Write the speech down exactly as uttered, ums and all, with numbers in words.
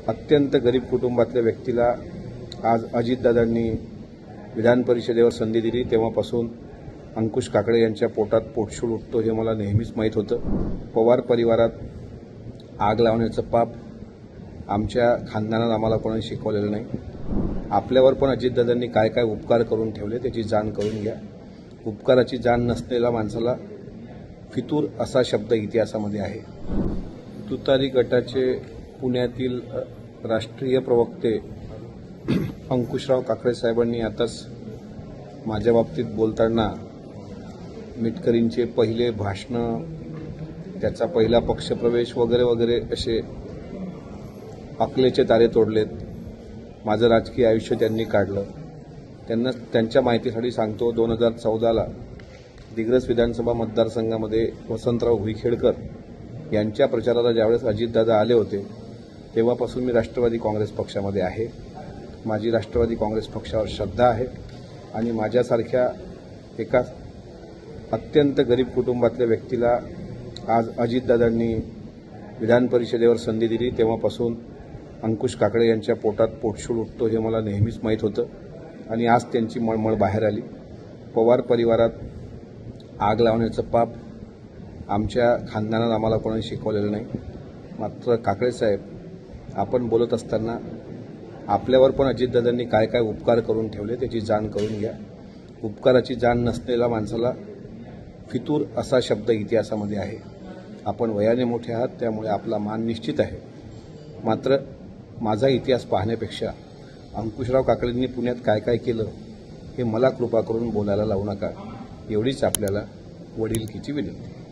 अत्यंत गरीब कुटुंबातल्या व्यक्तीला आज अजितदादांनी विधान परिषदेवर संधी दिली तेव्हापासून अंकुश काकडे यांच्या पोटात पोटशूळ उठतो हे मला नेहमीच माहीत होतं। पवार परिवारात आग लावण्याचं पाप आमच्या खानदानात आम्हाला कोणी शिकवलेलं नाही। आपल्यावर पण अजितदादांनी काय काय उपकार करून ठेवले त्याची जाण करून घ्या। उपकाराची जाण नसलेल्या माणसाला फितूर असा शब्द इतिहासामध्ये आहे। तुतारी गटाचे पुण्यातील राष्ट्रीय प्रवक्ते अंकुशराव काकडे साहेबांनी आताच माझ्या बाबतीत बोलताना मिटकरींचे पहिले भाषण, त्याचा पहिला पक्षप्रवेश वगैरे वगैरे असे अकलेचे तारे तोडलेत। माझं राजकीय आयुष्य त्यांनी काढलं। त्यांना त्यांच्या माहितीसाठी सांगतो, दोन हजार चौदाला दिग्रस विधानसभा मतदारसंघामध्ये वसंतराव भुईखेडकर यांच्या प्रचाराला ज्यावेळेस अजितदादा आले होते तेव्हापासून मी राष्ट्रवादी काँग्रेस पक्षामध्ये आहे। माझी राष्ट्रवादी काँग्रेस पक्षावर श्रद्धा आहे आणि माझ्यासारख्या एका अत्यंत गरीब कुटुंबातल्या व्यक्तीला आज अजितदादांनी विधान परिषदेवर संधी दिली तेव्हापासून अंकुश काकडे यांच्या पोटात पोटशूळ उठतो हे मला नेहमीच माहीत होतं आणि आज त्यांची मळमळ बाहेर आली। पवार परिवारात आग लावण्याचं पाप आमच्या खानदानात आम्हाला कोणी शिकवलेलं नाही। मात्र काकडे साहेब, आपण बोलत असताना आपल्यावर पण अजितदादांनी काय काय उपकार करून ठेवले त्याची जाण करून घ्या। उपकाराची जाण नसलेल्या माणसाला फितूर असा शब्द इतिहासामध्ये आहे। आपण वयाने मोठे आहात त्यामुळे आपला मान निश्चित आहे। मात्र माझा इतिहास पाहण्यापेक्षा अंकुशराव काकडेंनी पुण्यात काय काय केलं हे मला कृपा करून बोलायला लावू नका, एवढीच आपल्याला वडिलकीची विनंती।